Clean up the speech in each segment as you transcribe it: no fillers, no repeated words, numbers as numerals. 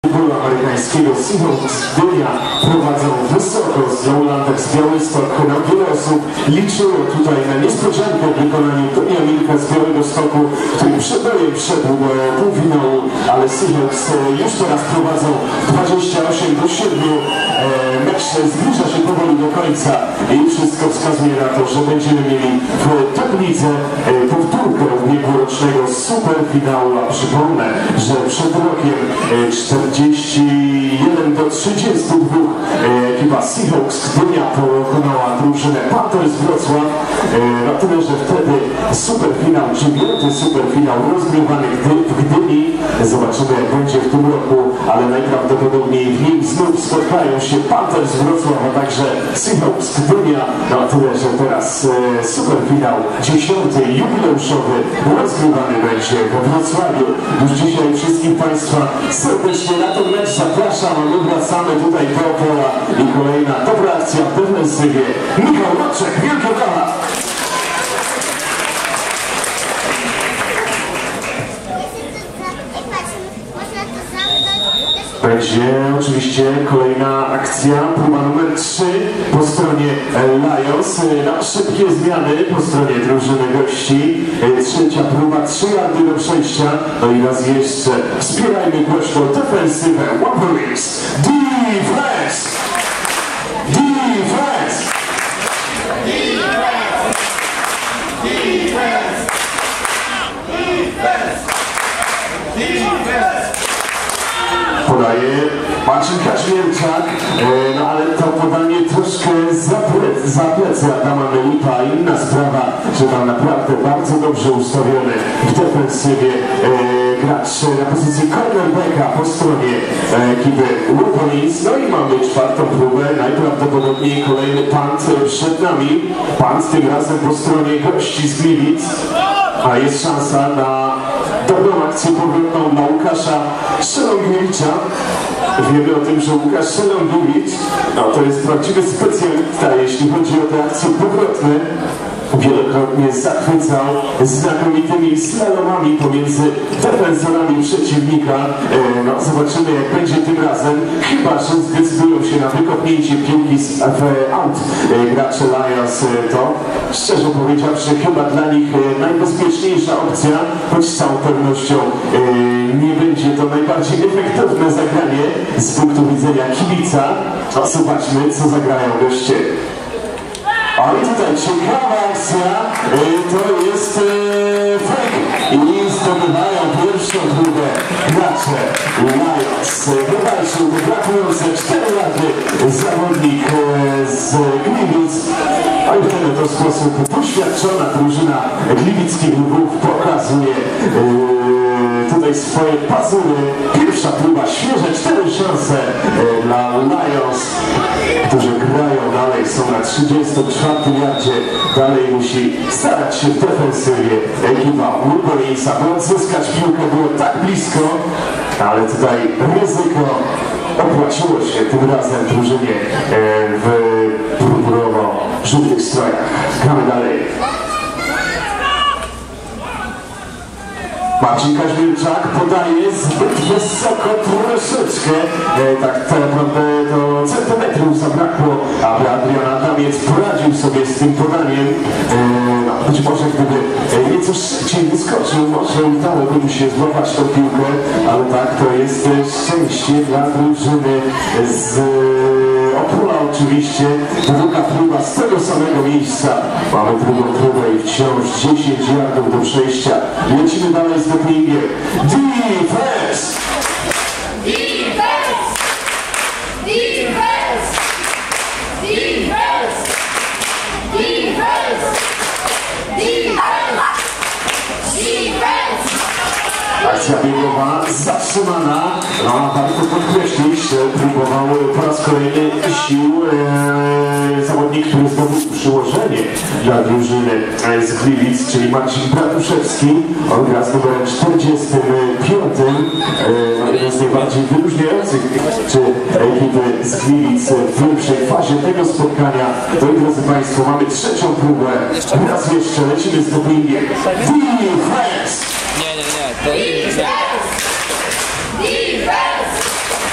amerykańskiego Seahawks Gdynia prowadzą wysoko z Lowlanders Białystok. Wiele osób liczyło tutaj na niespodziankę w wykonaniu Tonia Milka z Białegostoku, który przed bojem wszedł do półfinału, ale Seahawks już teraz prowadzą 28-7. Mecz zbliża się powoli do końca i wszystko wskazuje na to, że będziemy mieli w Teplidze powtórkę ubiegłorocznego superfinału. A przypomnę, że przed rokiem 41-32 ekipa Seahawks Gdynia pokonała drużynę Panthers Wrocław. Na tyle, że wtedy superfinał, 9. superfinał rozgrywany w Gdyni. Zobaczymy, jak będzie w tym roku, ale najprawdopodobniej w nim znów spotkają się Panthers Wrocław, a także Seahawks Gdynia. Na tyle, że teraz superfinał 10. jubileuszowy rozgrywany będzie we Wrocławiu. Już dzisiaj wszystkich Państwa serdecznie na ten mecz zapraszam, a my wracamy tutaj dookoła i kolejna dobra akcja w defensywie. Michał Roczek, wielkie brawa! Będzie oczywiście kolejna akcja, próba numer 3 po stronie Lions. Na szybkie zmiany po stronie drużyny gości. Trzecia próba, 3 yardy do przejścia. No i raz jeszcze wspierajmy głośno defensywę Wolverines. Defense! Defense! Defense! Defense! Defense! Podaje Marcin Kaźmierczak, no ale to podanie troszkę za plecy Adama Melipa. Inna sprawa, że tam naprawdę bardzo dobrze ustawiony w defensywie gracz na pozycji cornerbacka po stronie ekipy Wolverines. No i mamy czwartą próbę, najprawdopodobniej kolejny punt przed nami. Punt tym razem po stronie gości z Gliwic, a jest szansa na dobrą akcję powrotną dla Łukasza Szelągiewicza. Wiemy o tym, że Łukasz Szelągiewicz to jest prawdziwy specjalista, jeśli chodzi o te akcje powrotne. Wielokrotnie zachwycał znakomitymi slalomami pomiędzy defensorami przeciwnika. No, zobaczymy, jak będzie tym razem. Chyba że zdecydują się na wykopnięcie piłki w out gracze Lions. To, szczerze powiedziawszy, chyba dla nich najbezpieczniejsza opcja, choć z całą pewnością nie będzie to najbardziej efektywne zagranie z punktu widzenia kibica. No, zobaczmy, co zagrają goście. A i tutaj ciekawa akcja, to jest fake i zdobywają pierwszą próbę gracze Lions. Wywalczył brakujące 4 lata zawodnik z Gliwic, a i w ten oto sposób doświadczona drużyna gliwickich Lwów pokazuje tutaj swoje pazury. Pierwsza próba, świeże 4 szanse dla Lions, którzy grają dalej, są na 34 yardzie. Dalej musi starać się w defensywie ekipa Wolverinesa, by odzyskać piłkę, było tak blisko, ale tutaj ryzyko opłaciło się tym razem drużynie w purpurowo-żółtych strojach. Gramy dalej. Marcin Kaźmierczak podaje zbyt wysoko troszeczkę, tak naprawdę to centymetrów zabrakło, aby Adrian Adamiec poradził sobie z tym podaniem. Być może gdyby nieco szybciej wyskoczył, może udałoby mu się złapać tą piłkę, ale tak, to jest szczęście dla drużyny z Opola oczywiście. Druga próba z tego samego miejsca. Mamy drugą próbę i wciąż 10 yardów do przejścia. Lecimy dalej z doplingiem. Defense! Defense! Defense! Defense! Defense! Defense! Defense! Akcja biegowa zatrzymana. No, warto podkreślić, że próbował po raz kolejny sił zawodnik, który zdobył przyłożenie dla drużyny z Gliwic, czyli Marcin Bratuszewski. On gra z numerem 45. Jeden z najbardziej wyróżniających czy ekipy z Gliwic w pierwszej fazie tego spotkania. No i drodzy Państwo, mamy trzecią próbę. Raz jeszcze lecimy z doplingiem. Defense! Defense! Defense!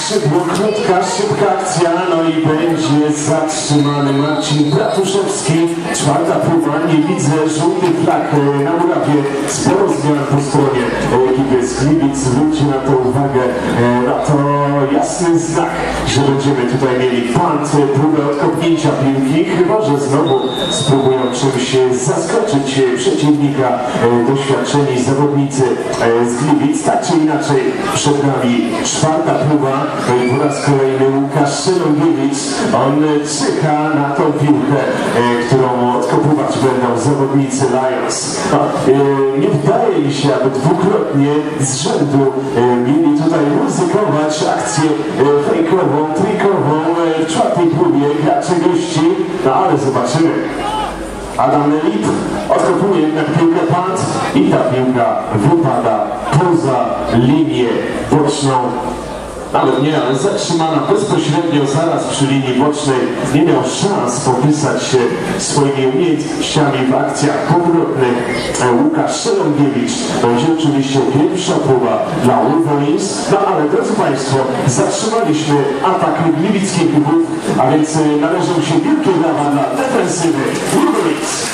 skrzydło, krótka, szybka akcja, no i będzie zatrzymany Marcin Bratuszewski. Czwarta próba, nie widzę żółtych flag na murawie. Sporo zmian po stronie ekipy z Gliwic. Zwróćcie na to uwagę, na to jasny znak, że będziemy tutaj mieli punt, próbę odkopnięcia piłki, chyba że znowu spróbują czymś zaskoczyć przeciwnika doświadczeni zawodnicy z Gliwic. Tak czy inaczej przed nami czwarta próba i po raz kolejny Łukasz Szelongiewicz. On czeka na tą piłkę, którą odkopywać będą zawodnicy Lions. Nie wydaje mi się, aby dwukrotnie z rzędu mieli tutaj ryzykować akcję fejkową, trikową w czwartej próbie graczy gości, no ale zobaczymy. Adam Nelit odkopuje jednak piłkę punt i ta piłka wypada poza linię boczną. Nawet nie, ale zatrzymana bezpośrednio zaraz przy linii bocznej. Nie miał szans popisać się swoimi umiejętnościami w akcjach powrotnych. Łukasz Szelongiewicz. Będzie oczywiście pierwsza próba dla Wolverines. No ale drodzy Państwo, zatrzymaliśmy atak gliwickich klubów, a więc należą się wielkie brawa dla defensywy Wolverines.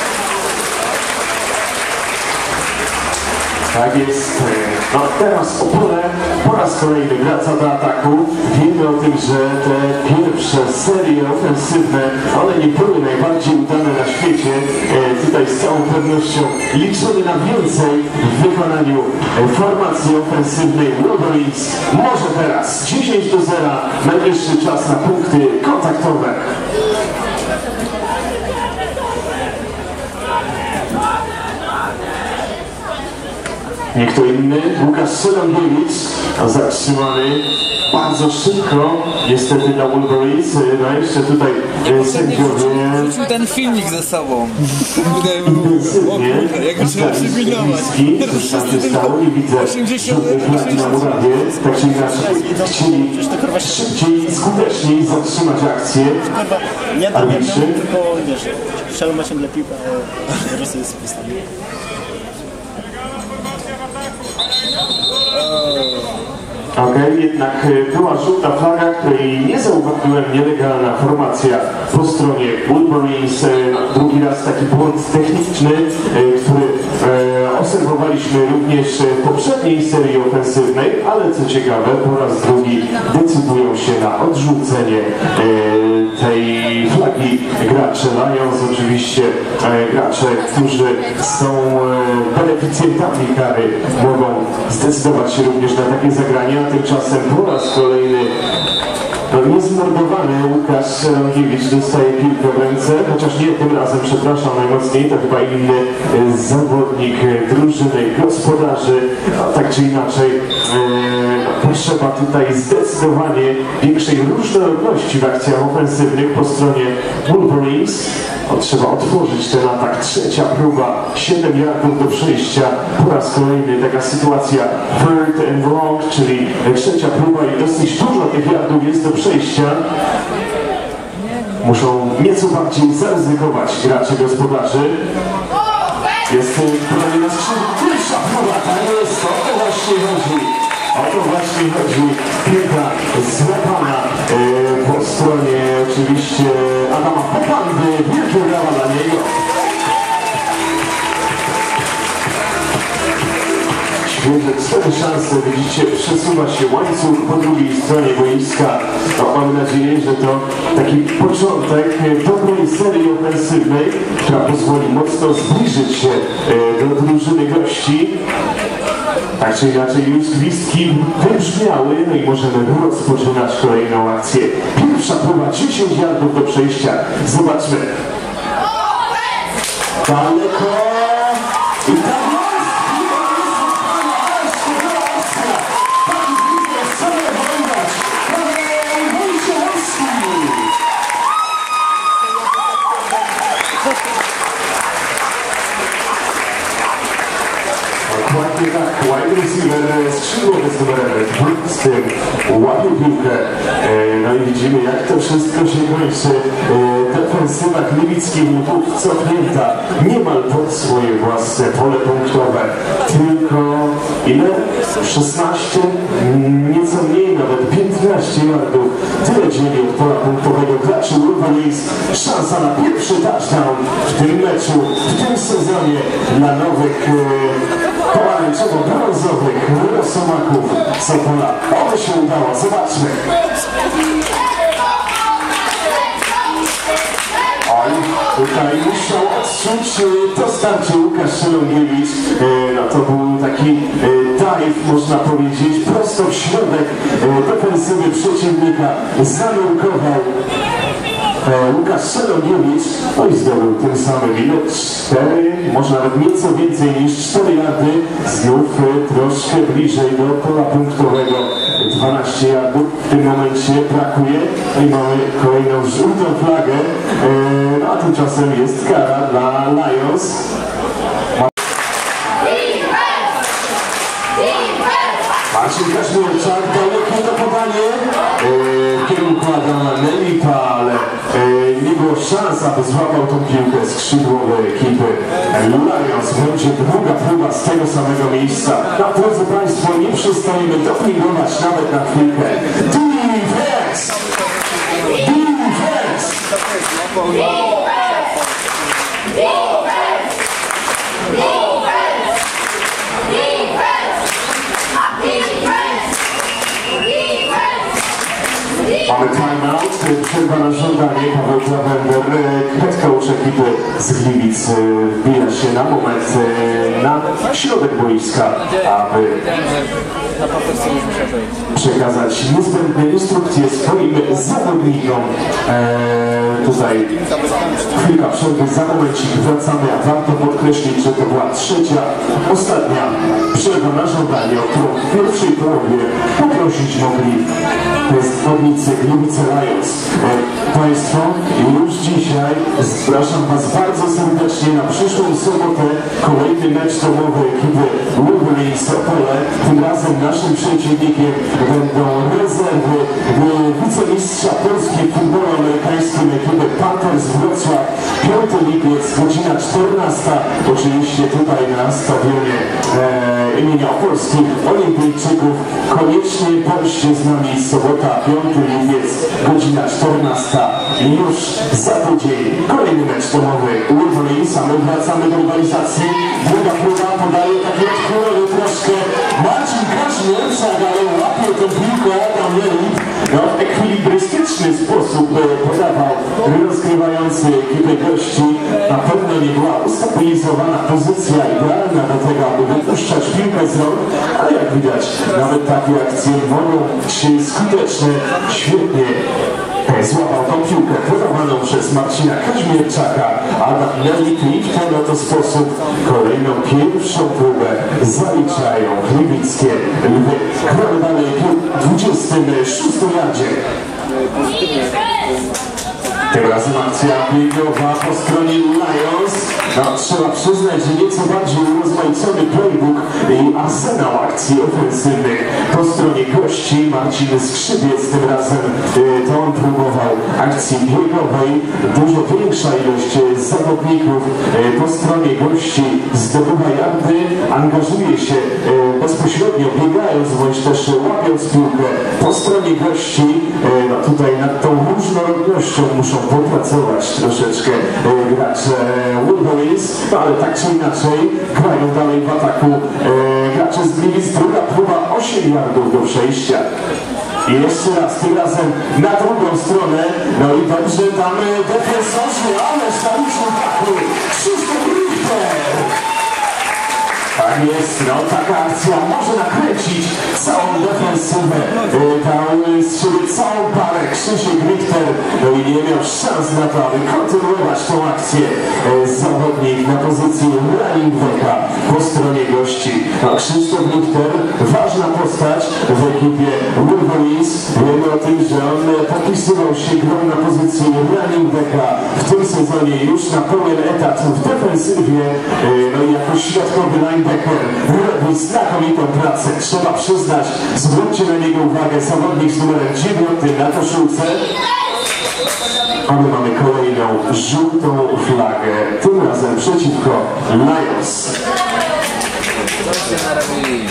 Tak jest. No teraz Opole po raz kolejny wraca do ataku. Wiemy o tym, że te pierwsze serie ofensywne, one nie były najbardziej udane na świecie. Tutaj z całą pewnością liczymy na więcej w wykonaniu formacji ofensywnej Wolverines. Może teraz 10-0, najwyższy czas na punkty kontaktowe. Nie kto inny, Łukasz Szelongiewicz, zatrzymany bardzo szybko, niestety dla Wolverines. No jeszcze tutaj sędziowie wrócił ten filmik ze sobą. intensywnie jakby trzeba przypilnować. Coś tam się stało, nie widzę żadnych flag na murawie. Tak czy inaczej chcieli szybciej i skuteczniej zatrzymać akcję. Nie tak jak tylko wiesz, Szelon ma ciągle piłkę, a Rosy jest postawił. Okej, jednak była żółta flaga, której nie zauważyłem, nielegalna formacja po stronie Wolverines. Drugi raz taki błąd techniczny, który obserwowaliśmy również w poprzedniej serii ofensywnej, ale co ciekawe, po raz drugi decydują się na odrzucenie tej flagi gracze Lions. Oczywiście gracze, którzy są beneficjentami kary, mogą zdecydować się również na takie zagrania. Tymczasem po raz kolejny niezmordowany Łukasz Szelongiewicz dostaje piłkę w ręce, chociaż nie tym razem, przepraszam najmocniej, to chyba inny zawodnik drużyny gospodarzy. Tak czy inaczej potrzeba tutaj zdecydowanie większej różnorodności w akcjach ofensywnych po stronie Wolverines. Trzeba otworzyć ten atak. Trzecia próba, 7 yardów do przejścia. Po raz kolejny taka sytuacja third and long, czyli trzecia próba i dosyć dużo tych yardów jest do przejścia. Muszą nieco bardziej zaryzykować gracze gospodarzy. Jest pytanie na skrzydło. Pierwsza próba, tak jest, o to właśnie chodzi. O to właśnie chodzi. Piłka złapana po stronie oczywiście Adama Popandy. Wielkie brawa dla niego. Świeże 4 szanse, widzicie, przesuwa się łańcuch po drugiej stronie boiska. No, mam nadzieję, że to taki początek dobrej serii ofensywnej, która pozwoli mocno zbliżyć się do drużyny gości. Tak czy inaczej już gwizdki wybrzmiały, no i możemy rozpoczynać kolejną akcję. Pierwsza próba, 10 yardów do przejścia. Zobaczmy. Daleko. I tam dokładnie tak, wide receiver, skrzydłowy z numerem 12, łapie piłkę. No i widzimy, jak to wszystko się kończy. defensywa gliwickich Lwów cofnięta niemal pod swoje własne pole punktowe. Tylko ile? 16? Nieco mniej, nawet 15 yardów. Tyle dzieli od pola punktowego graczy Wolverines. Szansa na pierwszy touchdown w tym meczu, w tym sezonie dla nowych pomarańczowo-brązowych rosomaków z Opola. Oby się udało, zobaczmy. Oj, tutaj musiał odczuć to starcie Łukasz Szelongiewicz. No to był taki dive, można powiedzieć, prosto w środek defensywy przeciwnika. Zanurkował Łukasz Szelongiewicz, no i zdobył tym samym ile? 4, może nawet nieco więcej niż 4 yardy. Znów troszkę bliżej do pola punktowego. 12 yardów w tym momencie brakuje. No i mamy kolejną żółtą flagę. No a tymczasem jest kara dla Lions. Marcin Kaźmierczak dalekie to podanie w kierunku Adama Nelipa, ale nie było szans, aby złapał tą piłkę skrzydłowej ekipy Lions. Będzie druga próba z tego samego miejsca. No, drodzy Państwo, nie przestajemy dopingować nawet na chwilkę. Defense! Defense! Mamy timeout, przerwa na żądanie. Paweł Zawender, head coach ekipy z Gliwic, wbija się na moment na środek boiska, aby przekazać niezbędne instrukcje swoim zawodnikom. Tutaj chwilka przerwy, za momencik wracamy, a warto podkreślić, że to była trzecia, ostatnia przerwa na żądanie, o którą w pierwszej połowie poprosić mogli zawodnicy Gliwice Lions. Państwo, już dzisiaj zapraszam Was bardzo serdecznie na przyszłą sobotę. Kolejny mecz domowy ekipy Wolverines Opole. Tym razem naszym przeciwnikiem będą rezerwy wicemistrza Polski w futbolu amerykańskim ekipy Panthers Wrocław. 5 lipiec, godzina 14. Oczywiście tutaj na stadionie imienia Opolskich Olimpijczyków. Koniecznie bądźcie z nami, sobota 5 lipiec, godzina 14. I już za tydzień kolejny mecz domowy Wolverines, a my wracamy do rywalizacji. Druga próba podaje taki odchylony troszkę Marcin Kaźmierczak, ale łapie tę piłkę Adam Nelipa. No, w ekwilibrystyczny sposób podawał rozgrywający ekipę gości. Na pewno nie była ustabilizowana pozycja idealna do tego, aby wypuszczać piłkę z rąk, ale jak widać, nawet takie akcje mogą być skuteczne. Świetnie złapał tą piłkę podawaną przez Marcina Kaźmierczaka. Adam Nelipa i w ten oto sposób kolejną pierwszą próbę zaliczają gliwickie Lwy. Gramy dalej w 26. yardzie. Tym razem akcja biegowa po stronie Lions. No, trzeba przyznać, że nieco bardziej urozmaicony playbook i arsenał akcji ofensywnych po stronie gości. Marcin Skrzybiec tym razem to on próbował akcji biegowej. Dużo większa ilość zawodników po stronie gości zdobywa yardy, angażuje się bezpośrednio biegając bądź też łapiąc piłkę po stronie gości. No, tutaj nad tą różnorodnością muszą popracować troszeczkę gracze Wolverines, no, ale tak czy inaczej grają dalej w ataku gracze z Gliwic. Druga próba, 8 yardów do przejścia. I jeszcze raz, tym razem na drugą stronę. No i dobrze tam defensorzy, ale staruszny taku Krzysztof Richter. Tak jest, no taka akcja może nakręcić całą defensywę. Dał z siebie całą parę Krzysiek Richter, no i nie miał szans na to, aby kontynuować tą akcję. Zawodnik na pozycji running backa po stronie gości. No, Krzysztof Richter, ważna postać w ekipie Wolverines. Wiemy o tym, że on popisywał się grą na pozycji running backa w tym sezonie już na pełen etat w defensywie. No i jako środkowy linebacker robi znakomitą pracę. Trzeba przyznać, zwróćcie na niego uwagę, zawodnik z numerem 9 na koszulce. A my mamy kolejną żółtą flagę, tym razem przeciwko Lions. Co się narobili?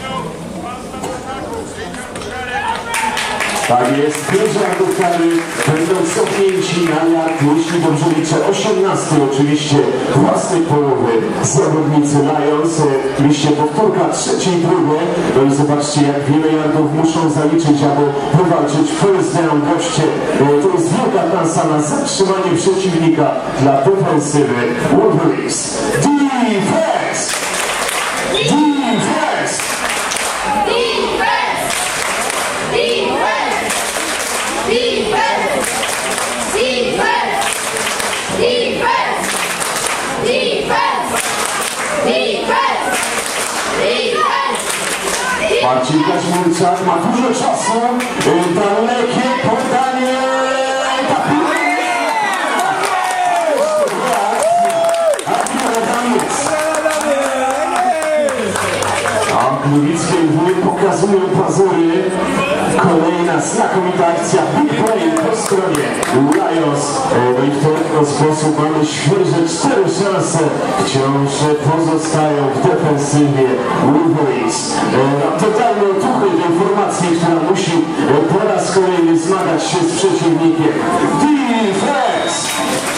Tak jest, 5 yardów kary będą cofnięci na yard, jeśli dobrze liczę, 18 oczywiście własnej połowy zawodnicy Lions. Liście powtórka, trzecie i drugie. No i zobaczcie, jak wiele yardów muszą zaliczyć, aby wywalczyć first down goście. To jest wielka szansa na zatrzymanie przeciwnika dla defensywy Wolverines. Defense! Defense! Marcin Kaźmierczak ma dużo czasu, dalekie podanie. A Gliwickie Lwy pokazują pazury. Kolejna znakomita akcja, big play po stronie Lions. No i w ten sposób mamy świeże 4 szanse. Wciąż pozostają w defensywie Wolverines. Totalne otuchy tej formacji, która musi po raz kolejny zmagać się z przeciwnikiem. Defense!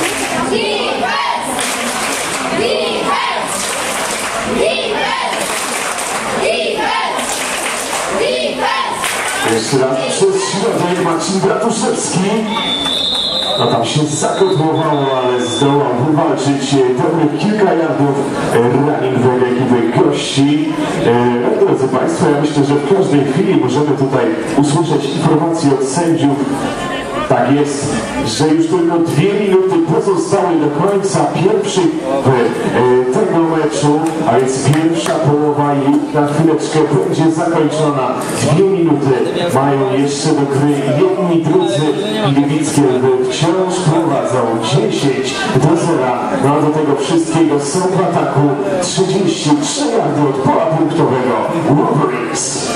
Jeszcze raz przez środek Marcin Bratuszewski. No tam się zakotłowało, ale zdołał wywalczyć dobrych kilka yardów running back ekipy gości. Drodzy Państwo, ja myślę, że w każdej chwili możemy tutaj usłyszeć informacje od sędziów. Tak jest, że już tylko 2 minuty pozostały do końca pierwszej tego meczu, a więc pierwsza połowa i na chwileczkę będzie zakończona. 2 minuty mają jeszcze do gry jedni, drudzy. Gliwickie Lwy wciąż prowadzą 10-0. No a do tego wszystkiego są w ataku 33 yardy od pola punktowego Wolverines.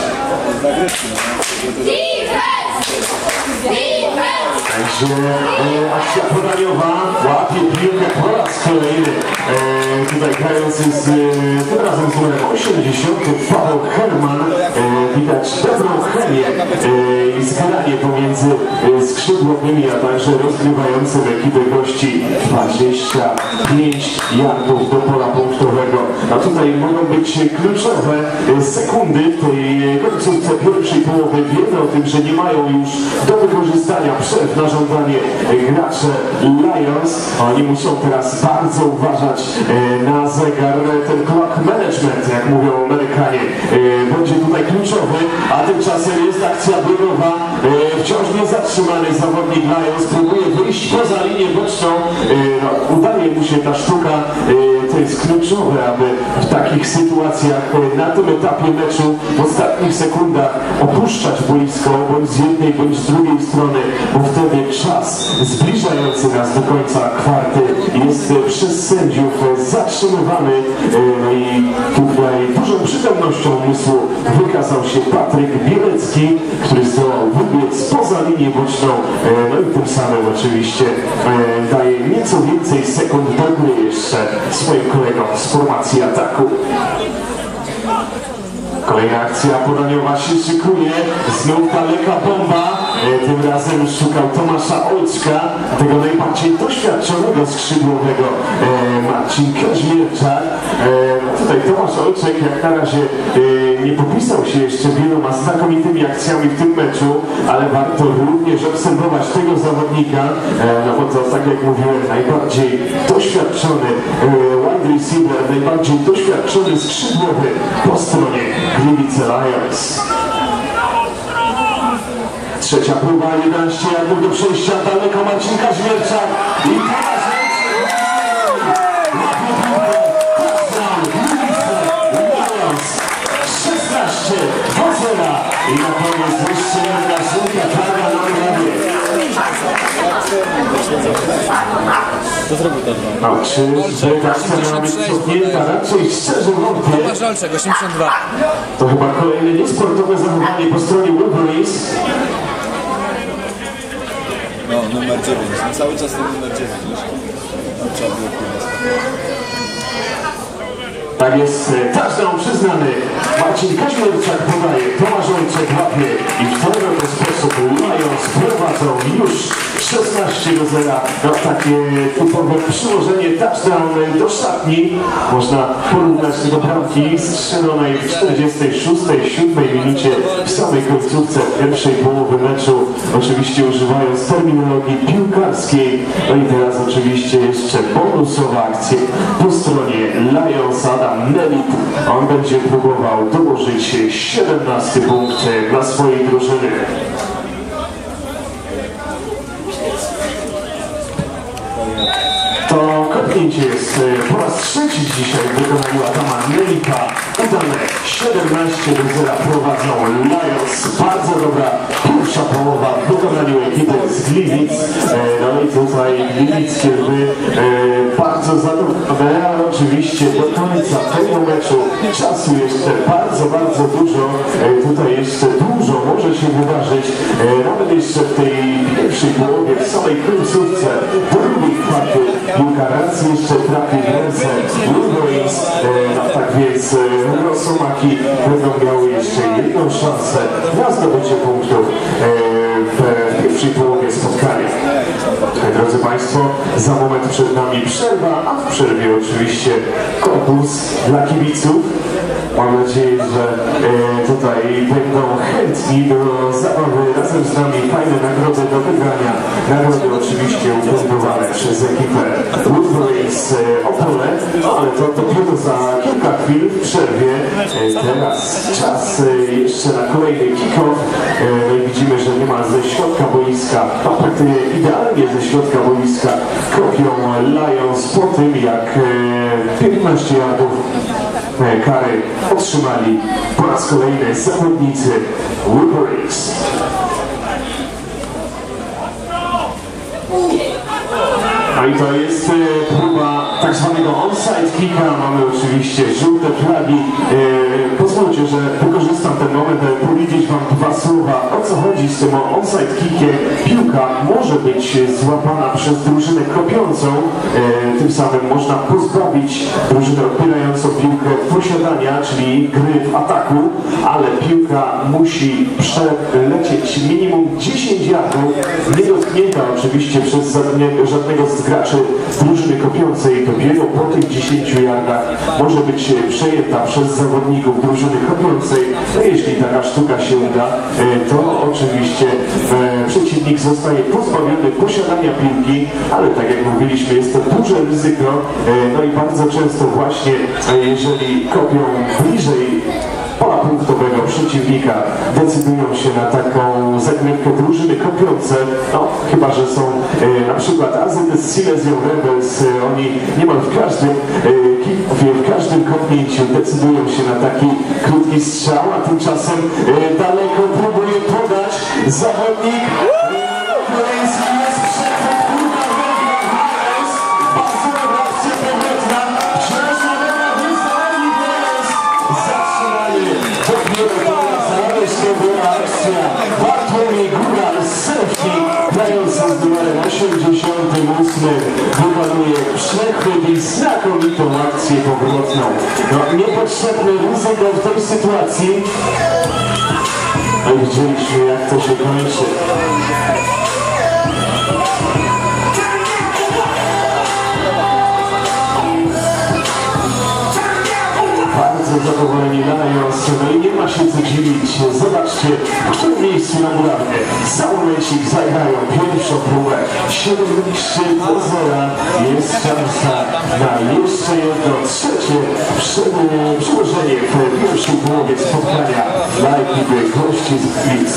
Także akcja podaniowa łapie piłkę po raz kolejny. Tutaj grający tym razem z numerem 80 Paweł Herman. Widać dobrą chemię i zgranie pomiędzy skrzydłowymi, a także rozgrywającym ekipę gości 25 yardów do pola punktowego. A tutaj mogą być kluczowe sekundy w tej końcówce pierwszej połowy. Wiemy o tym, że nie mają już do wykorzystania przerw na żądanie gracze Lions. Oni muszą teraz bardzo uważać na zegar. Ten clock management, jak mówią Amerykanie, będzie tutaj kluczowy, a tymczasem jest akcja biegowa. Wciąż niezatrzymany zawodnik Lions próbuje wyjść poza linię boczną. No, udaje mu się ta sztuka. To jest kluczowe, aby w takich sytuacjach na tym etapie meczu w ostatnich sekundach opuszczać boisko, bądź z jednej, bądź z drugiej strony, bo wtedy czas zbliżający nas do końca kwarty jest przez sędziów zatrzymywany. I tutaj dużą przytomnością umysłu wykazał się Patryk Bielecki, który zdołał wybiec poza linię boczną, no i tym samym oczywiście daje nieco więcej sekund do gry jeszcze swoim kolegom z formacji ataku. Kolejna akcja podaniowa się szykuje, znów daleka bomba. Tym razem szukał Tomasza Olczka, tego najbardziej doświadczonego skrzydłowego Marcin Kaźmierczak. Tutaj Tomasz Olczek jak na razie nie popisał się jeszcze wieloma znakomitymi akcjami w tym meczu, ale warto również obserwować tego zawodnika, no bo to, tak jak mówiłem, najbardziej doświadczony wide receiver, najbardziej doświadczony skrzydłowy po stronie Gliwice Lions. Trzecia próba, 11 yardów do przejścia, daleko Marcin Kaźmierczak i teraz Lions 16-0 i na koniec jeszcze jedna żółta flaga na prawie. To zrobił to dwa. No, czy akcja miała być cofnięta? Raczej szczerze wątpię. Tomasz Olczek, 82. To chyba kolejne niesportowe zachowanie po stronie Wolverines. No, numer 9. No, cały czas ten numer 9. Trzeba było Tak jest, touchdown przyznany. Marcin Kaźmierczak podaje, Tomasz Ojczek łapie i w ten oto sposób Lions prowadzą już 16-0. No takie typowe przyłożenie touchdown do szatni. Można porównać do bramki strzelonej w 46-7 minucie w samej końcówce pierwszej połowy meczu. Oczywiście używając terminologii piłkarskiej. No i teraz oczywiście jeszcze bonusowa akcja po stronie Lions. Adam Nelit, on będzie próbował dołożyć 17 punkt dla swojej drużyny. To kopnięcie jest po raz trzeci dzisiaj w wykonaniu Adama Nelita. Udane 17-0 prowadzą Lions. Bardzo dobra pierwsza połowa w wykonaniu ekipy z Gliwic. No i tutaj Gliwickie Lwy bardzo zadowolone, ale oczywiście do końca tego meczu czasu jeszcze bardzo dużo. Tutaj jeszcze dużo może się wydarzyć. Nawet jeszcze w tej pierwszej połowie, w samej końcówce drugiej kwarty piłka raz jeszcze trafi w ręce Wolverines. No tak więc Rosomaki będą miały jeszcze jedną szansę na zdobycie punktów w pierwszej połowie spotkania. Drodzy Państwo, za moment przed nami przerwa, a w przerwie oczywiście konkurs dla kibiców. Mam nadzieję, że tutaj będą chętni do zabawy razem z nami. Fajne nagrody do wygrania. Nagrody oczywiście ufundowane przez ekipę Wolverines Opole, ale to dopiero za kilka chwil w przerwie. Teraz czas jeszcze na kolejny kick-off. No i widzimy, że niemal ze środka boiska, a praktycznie idealnie ze środka boiska kopią Lions po tym, jak 15 yardów kary otrzymali po raz kolejny zawodnicy Wolverines. No i to jest próba tak zwanego onside kicka. Mamy oczywiście żółte flagi. Pozwólcie, że wykorzystam ten moment, aby powiedzieć Wam dwa słowa, o co chodzi z tym onside kickiem. Piłka może być złapana przez drużynę kopiącą. Tym samym można pozbawić drużynę odbierającą piłkę posiadania, czyli gry w ataku, ale piłka musi przelecieć minimum 10 yardów, niedotknięta oczywiście przez żadnego z graczy drużyny kopiącej. Dopiero po tych 10 yardach może być przejęta przez zawodników drużyny kopiącej. No jeśli taka sztuka się uda, to oczywiście przeciwnik zostaje pozbawiony posiadania piłki, ale tak jak mówiliśmy, jest to duże ryzyko. No i bardzo często właśnie jeżeli kopią bliżej pola punktowego przeciwnika, decydują się na taką zagrywkę drużyny kopiące, no chyba że są na przykład AZS Silesia Rebels. Oni niemal w każdym kopnięciu decydują się na taki krótki strzał, a tymczasem daleko próbuje podać zawodnik koreański. Bartłomiej Góral z Serki, grający z numerem 88, wykonuje przechwyt i znakomitą akcję powrotną. No, niepotrzebne ryzyko w tej sytuacji. No i widzieliśmy, jak to się kończy. Zadowoleni Lions, no i nie ma się co dziwić. Zobaczcie, w którym miejscu na murawie za momencik zagrają pierwszą próbę. 7-3-0. Jest szansa na jeszcze jedno trzecie przyłożenie w pierwszej połowie spotkania dla ekipy gości z Gliwic.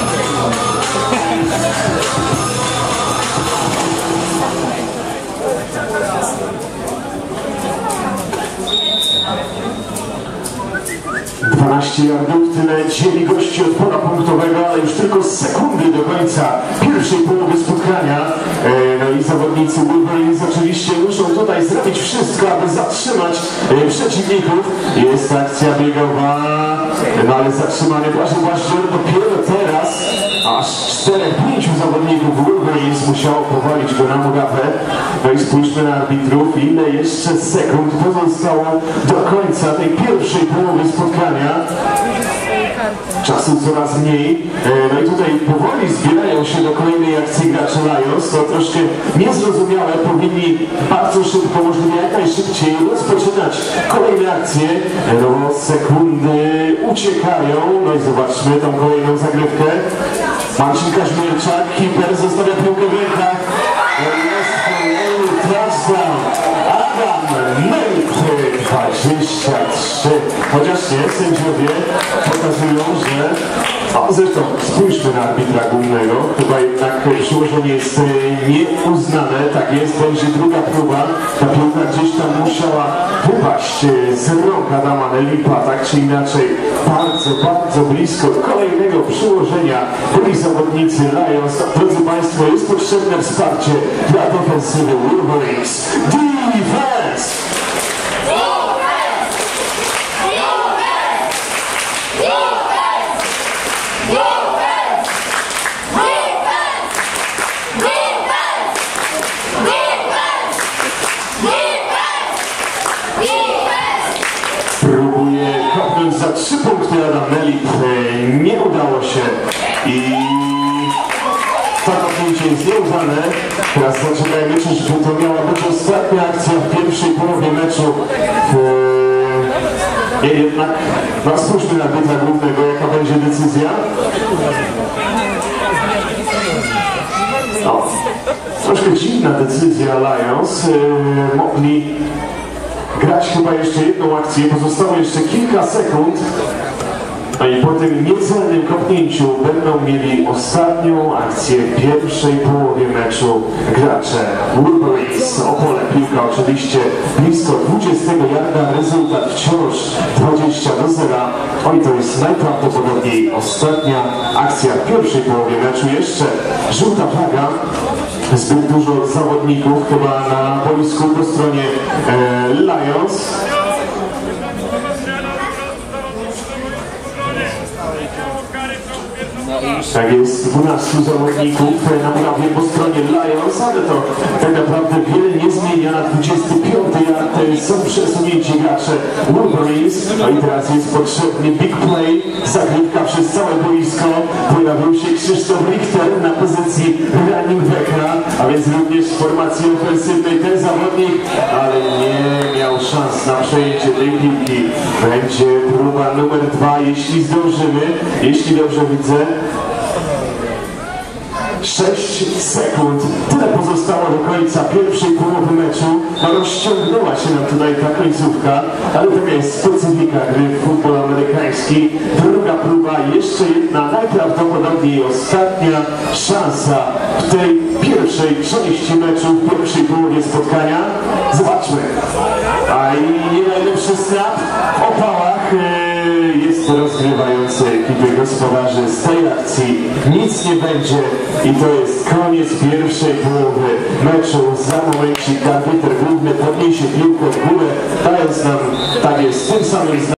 Yardów, tyle dzieli gości od pola punktowego, ale już tylko sekundy do końca pierwszej połowy spotkania. No i zawodnicy Wolverines oczywiście muszą tutaj zrobić wszystko, aby zatrzymać przeciwników. Jest akcja biegowa, no ale zatrzymany Błażej Błażdżor dopiero teraz aż 4-5 zawodników Wolverines musiało powalić go na murawę. No i spójrzmy na arbitrów, ile jeszcze sekund pozostało do końca tej pierwszej połowy spotkania. Czasu coraz mniej. No i tutaj powoli zbierają się do kolejnej akcji gracze Lions. To troszkę niezrozumiałe. Powinni bardzo szybko, możliwie jak najszybciej rozpoczynać kolejne akcje. No bo sekundy uciekają. No i zobaczmy tą kolejną zagrywkę. Marcin Kaźmierczak, hiper, zostawia piłkę w rękach. Jest kolejny touchdown. Adam Melty 23. Chociaż nie, sędziowie pokazują, że... A zresztą spójrzmy na arbitra głównego. Chyba jednak przyłożenie jest nieuznane. Tak jest, będzie druga próba. Ta piłka gdzieś tam musiała wypaść z rąk Adama Nelipa, tak czy inaczej. Bardzo, bardzo blisko kolejnego przyłożenia byli zawodnicy Lions. Drodzy Państwo, jest potrzebne wsparcie dla defensywy Wolverines. Defense! Próbuje kopnąć za 3 punkty Adam Nelip. Nie udało się i to kopnięcie jest nieudane. Teraz zaczynajmy, czyżby to miała być ostatnia akcja w pierwszej połowie meczu. Nie, jednak no, spójrzmy na arbitra głównego, jaka będzie decyzja. No, troszkę dziwna decyzja Lions. Mogli grać chyba jeszcze jedną akcję, pozostało jeszcze kilka sekund. No i po tym niecelnym kopnięciu będą mieli ostatnią akcję w pierwszej połowie meczu gracze Wolverines. Opole piłka oczywiście blisko 20 yarda, rezultat wciąż 20-0. Oj, to jest najprawdopodobniej ostatnia akcja w pierwszej połowie meczu. Jeszcze żółta flaga. Zbyt dużo zawodników chyba na boisku po stronie Lions. Tak jest, 12 zawodników na murawie po stronie Lions, ale to tak naprawdę wiele nie zmienia. Na 25 yard są przesunięci gracze Wolverines. No i teraz jest potrzebny big play, zagrywka przez całe boisko. Pojawił się Krzysztof Richter na pozycji running backa, a więc również w formacji ofensywnej ten zawodnik, ale nie miał szans na przejęcie tej piłki. Będzie próba numer 2, jeśli zdążymy, jeśli dobrze widzę. 6 sekund. Tyle pozostało do końca pierwszej połowy meczu. No, rozciągnęła się nam tutaj ta końcówka, ale taka jest specyfika gry w futbol amerykański. Druga próba, jeszcze jedna, najprawdopodobniej ostatnia szansa w tej pierwszej części meczu, w pierwszej połowie spotkania. Zobaczmy. A i nie najlepszy snap w opałach. Jest rozgrywający ekipy gospodarzy. Z tej akcji nic nie będzie i to jest koniec pierwszej połowy meczu. Za momencik arbiter główny podniesie piłkę w górę, dając nam, tak jest, tym samym